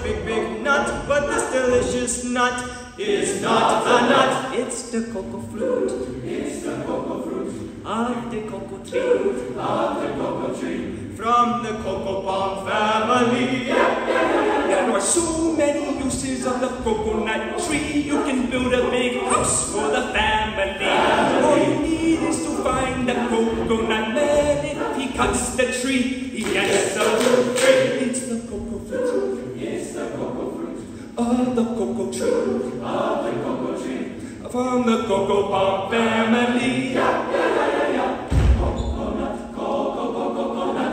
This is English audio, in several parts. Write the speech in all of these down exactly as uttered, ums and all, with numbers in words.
big, big nut, but this delicious nut is not a nut. It's the cocoa fruit. It's the cocoa fruit of the cocoa tree. Of the cocoa tree. From the cocoa palm family. Yeah, yeah, yeah, yeah. There are so many uses of the coconut tree. You can build a big house for the family. All you need is to find the coconut man. If he cuts the tree, he gets the fruit. It's the cocoa fruit. It's the cocoa fruit of the cocoa tree. Of the cocoa tree. From the cocoa palm family. Yeah, yeah, yeah, yeah, yeah. Coconut, cocoa, coconut.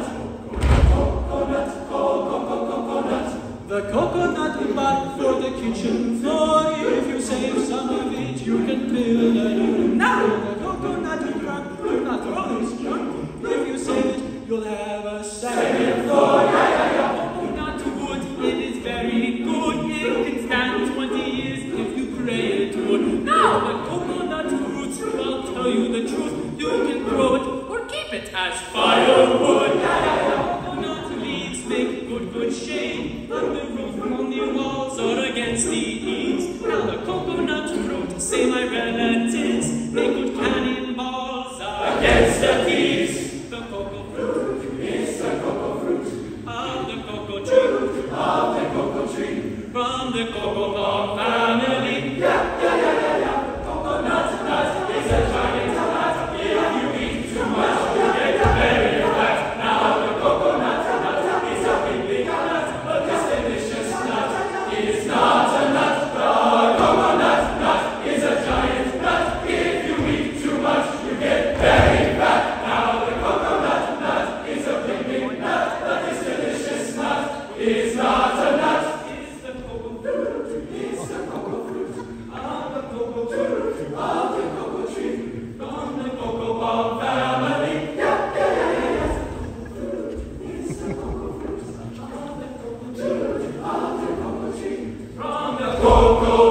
Coconut, cocoa, coconut. The coconut we bought for the kitchen floor. If you save some of it, you can build a new. Now the coconut we brought, do not throw this junk. If you save it, you'll have a second floor. Yeah, yeah, yeah. Coconut wood, it is very good. It can stand twenty years if you pray it would. Now the coconut roots, I'll tell you the truth. You can grow it or keep it as firewood. Yeah, yeah, yeah. Coconut leaves make good, good shade. On the roof, on the walls, or against the eaves. Now the coconut fruit, say my relatives, make good cannonballs against the thieves. The cocoa fruit is the cocoa fruit of the cocoa tree. Of the cocoa tree. From the cocoa palm family. Yeah, yeah, yeah, yeah, yeah. Coconut nut is a giant nut. If you eat too much, you get very fat. Now the coconut nut is a big, big nut, but this delicious nut is not a nut. The coconut nut is a giant nut. If you eat too much, you get very fat. Now the coconut nut is a big, big nut, but this delicious nut is not a nut. It's the cocoa fruit. It's the cocoa fruit of the cocoa tree. Of the cocoa tree. From the cocoa palm family. Yeah, yeah, yeah, yeah, yeah. It's the cocoa fruit of the cocoa tree. Of the cocoa tree. From the cocoa